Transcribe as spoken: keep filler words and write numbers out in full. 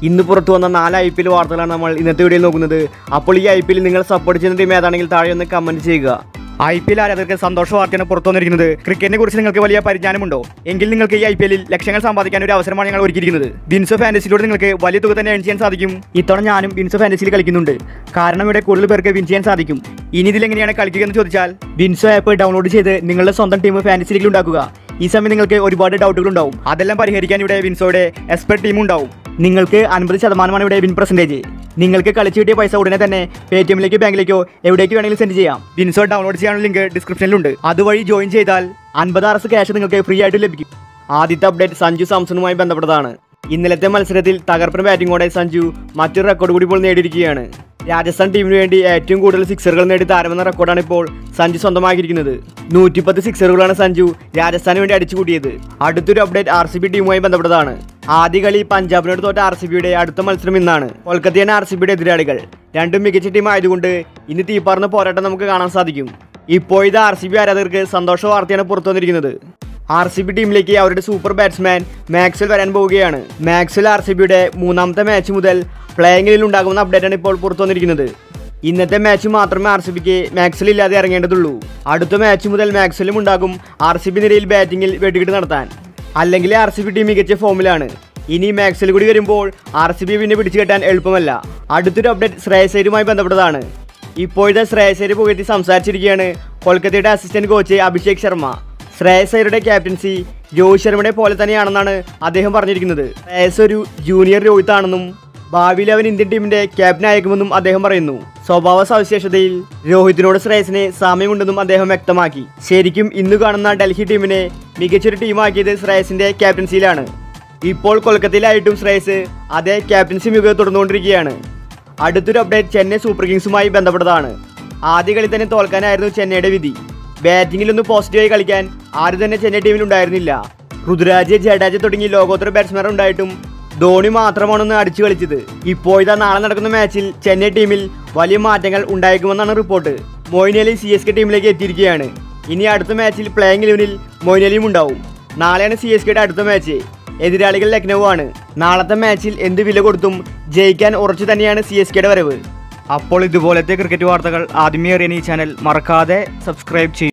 ഇന്ന് പുറത്തു വന്ന നാല് ഐ പി എൽ വാർത്തകളാണ് നമ്മൾ ഇന്നത്തെ വീഡിയോയിൽ നോക്കുന്നത്. അപ്പോൾ ഈ ഐ പി എൽ നിങ്ങൾ സപ്പോർട്ട് ചെയ്യുന്ന ടീം ഏതാണെങ്കിൽ താഴെ ഒന്ന് കമന്റ് ചെയ്യുക. ഐ പി എൽ ആരാധകർക്ക് സന്തോഷ വാർത്തയാണ് പുറത്തു വന്നിരിക്കുന്നത്. ക്രിക്കറ്റിനെ കുറിച്ച് നിങ്ങൾക്ക് വലിയ പരിജ്ഞാനമുണ്ടോ എങ്കിൽ നിങ്ങൾക്ക് ഈ ഐ പി എല്ലിൽ ലക്ഷങ്ങൾ സമ്പാദിക്കാൻ ഒരു അവസരമാണ് ഞങ്ങൾ ഒരുക്കിയിരിക്കുന്നത്. ബിൻസോ ഫാന്റസിയിലൂടെ നിങ്ങൾക്ക് വലിയ തുക തന്നെ ഏൺ ചെയ്യാൻ സാധിക്കും. ഇത്തവണ ഞാനും ബിൻസോ ഫാന്റസിയിൽ കളിക്കുന്നുണ്ട്, കാരണം ഇവിടെ കൂടുതൽ പേർക്ക് വിൻ ചെയ്യാൻ സാധിക്കും. ഇനി ഇതിൽ എങ്ങനെയാണ് കളിക്കുക എന്ന് ചോദിച്ചാൽ, ബിൻസോ ആപ്പ് ഡൗൺലോഡ് ചെയ്ത് നിങ്ങളുടെ സ്വന്തം ടീം ഫാന്റസി ലീഗിൽ ഉണ്ടാക്കുക. ഈ സമയം നിങ്ങൾക്ക് ഒരുപാട് ഡൗട്ടുകൾ ഉണ്ടാവും, അതെല്ലാം പരിഹരിക്കാൻ ഇവിടെ ബിൻസോയുടെ എക്സ്പെർട്ട് ടീം ഉണ്ടാവും. നിങ്ങൾക്ക് അൻപത് ശതമാനമാണ് ഇവിടെ വിൻ പെർസെൻറ്റേജ്. നിങ്ങൾക്ക് കളിച്ചു കിട്ടിയ പൈസ ഉടനെ തന്നെ പേടിഎമ്മിലേക്കോ ബാങ്കിലേക്കോ എവിടേക്ക് വേണമെങ്കിലും സെൻഡ് ചെയ്യാം. ബിൻസോ ഡൗൺലോഡ് ചെയ്യാനുള്ള ലിങ്ക് ഡിസ്ക്രിപ്ഷനിലുണ്ട്. അതുവഴി ജോയിൻ ചെയ്താൽ അൻപത് ആർ എസ് ക്യാഷ് നിങ്ങൾക്ക് ഫ്രീ ആയിട്ട് ലഭിക്കും. ആദ്യത്തെ അപ്ഡേറ്റ് സഞ്ജു സാംസണുമായി ബന്ധപ്പെട്ടതാണ്. ഇന്നലത്തെ മത്സരത്തിൽ തകർപ്പൻ ബാറ്റിംഗോടെ സഞ്ജു മറ്റൊരു റെക്കോർഡ് കൂടി ഇപ്പോൾ നേടിയിരിക്കുകയാണ്. രാജസ്ഥാൻ ടീമിന് വേണ്ടി ഏറ്റവും കൂടുതൽ സിക്സറുകൾ നേടി താരമെന്ന റെക്കോർഡാണ് ഇപ്പോൾ സഞ്ജു സ്വന്തമാക്കിയിരിക്കുന്നത്. നൂറ്റിപ്പത്ത് സിക്സറുകളാണ് സഞ്ജു രാജസ്ഥാന് വേണ്ടി അടിച്ചുകൂട്ടിയത്. അടുത്തൊരു അപ്ഡേറ്റ് ആർ സി ബി ടീമുമായി ബന്ധപ്പെട്ടതാണ്. ആദ്യ കളി പഞ്ചാബിനോട് തോറ്റ ആർ സി ബിയുടെ അടുത്ത മത്സരം ഇന്നാണ്. കൊൽക്കത്തയാണ് ആർ സി ബിയുടെ എതിരാളികൾ. രണ്ടും മികച്ച ടീം ആയതുകൊണ്ട് ഇനി തീപ്പാർന്ന പോരാട്ടം നമുക്ക് കാണാൻ സാധിക്കും. ഇപ്പോഴത്തെ ആർ സി ബി ആരാധകർക്ക് സന്തോഷ വാർത്തയാണ് പുറത്തു വന്നിരിക്കുന്നത്. ആർ സി ബി ടീമിലേക്ക് അവരുടെ സൂപ്പർ ബാറ്റ്സ്മാൻ മാക്സ്വെൽ വരാൻ പോവുകയാണ്. മാക്സ്വെൽ ആർ സി ബിയുടെ മൂന്നാമത്തെ മാച്ച് മുതൽ പ്ലേയിങ്ങിൽ ഉണ്ടാകുന്ന അപ്ഡേറ്റാണ് ഇപ്പോൾ പുറത്തു വന്നിരിക്കുന്നത്. ഇന്നത്തെ മാച്ച് മാത്രമേ ആർ സി ബിക്ക് മാക്സ്വെൽ ഇല്ലാതെ ഇറങ്ങേണ്ടതുള്ളൂ. അടുത്ത മാച്ച് മുതൽ മാക്സ്വെലും ഉണ്ടാകും ആർ സി ബി നിരയിൽ ബാറ്റിംഗിൽ വെടിക്കെട്ട് നടത്താൻ. അല്ലെങ്കിൽ ആർ സി ബി ടീം മികച്ച ഫോമിലാണ്. ഇനി മാക്സ്വെൽ കൂടി വരുമ്പോൾ ആർ സി ബി പിന്നെ പിടിച്ചു കെട്ടാൻ എളുപ്പമല്ല. അടുത്തൊരു അപ്ഡേറ്റ് ശ്രേയസ് അയ്യരുമായി ബന്ധപ്പെട്ടതാണ്. ഇപ്പോഴത്തെ ശ്രേയസ് അയ്യർ പുകഴ്ത്തി സംസാരിച്ചിരിക്കുകയാണ് കൊൽക്കത്തയുടെ അസിസ്റ്റന്റ് കോച്ച് അഭിഷേക് ശർമ്മ. ശ്രേയസ് അയ്യരുടെ ക്യാപ്റ്റൻസി രോഹിത് ശർമ്മയുടെ പോലെ തന്നെയാണെന്നാണ് അദ്ദേഹം പറഞ്ഞിരിക്കുന്നത്. ശ്രേയസ് ഒരു ജൂനിയർ രോഹിത് ആണെന്നും ഭാവിയിൽ അവൻ ഇന്ത്യൻ ടീമിന്റെ ക്യാപ്റ്റൻ ആയേക്കുമെന്നും അദ്ദേഹം പറയുന്നു. സ്വഭാവ സവിശേഷതയിൽ രോഹിത്തിനോട് ശ്രേയസിന് സാമ്യമുണ്ടെന്നും അദ്ദേഹം വ്യക്തമാക്കി. ശരിക്കും ഇന്ന് കാണുന്ന ഡൽഹി ടീമിനെ മികച്ചൊരു ടീമാക്കിയത് ശ്രേയസിന്റെ ക്യാപ്റ്റൻസിയിലാണ്. ഇപ്പോൾ കൊൽക്കത്തയിലായിട്ടും ശ്രേയസ് അതേ ക്യാപ്റ്റൻസി മികവ് തുടർന്നുകൊണ്ടിരിക്കുകയാണ്. അടുത്തൊരു അപ്ഡേറ്റ് ചെന്നൈ സൂപ്പർ കിങ്സുമായി ബന്ധപ്പെട്ടതാണ്. ആദ്യ കളി തന്നെ തോൽക്കാനായിരുന്നു ചെന്നൈയുടെ വിധി. ബാറ്റിംഗിലൊന്ന് പോസിറ്റീവായി കളിക്കാൻ ആരും തന്നെ ചെന്നൈ ടീമിൽ ഉണ്ടായിരുന്നില്ല. ഋതുരാജ്, ജഡേജ തുടങ്ങി ലോകോത്തര ബാറ്റ്സ്മാൻ ഉണ്ടായിട്ടും ധോണി മാത്രമാണെന്ന് അടിച്ചു കളിച്ചത്. ഇപ്പോഴത്തെ നാളെ നടക്കുന്ന മാച്ചിൽ ചെന്നൈ ടീമിൽ വലിയ മാറ്റങ്ങൾ ഉണ്ടായേക്കുമെന്നാണ് report. Moeen Ali C S K ടീമിലേക്ക് എത്തിയിരിക്കുകയാണ്. ഇനി അടുത്ത മാച്ചിൽ പ്ലേയിങ് ഇലവനിൽ മൊയിൻ അലിയും ഉണ്ടാവും. നാളെയാണ് സി എസ് കെയുടെ അടുത്ത മാച്ച്. എതിരാളികൾ ലക്നൗ ആണ്. നാളത്തെ മാച്ചിൽ എന്ത് വില കൊടുത്തും ജയിക്കാൻ ഉറച്ചു തന്നെയാണ് സി എസ് കെയുടെ വരവ്. അപ്പോൾ ഇതുപോലത്തെ ക്രിക്കറ്റ് വാർത്തകൾ ആദ്യമേ അറിയാൻ ഈ ചാനൽ മറക്കാതെ സബ്സ്ക്രൈബ് ചെയ്യും.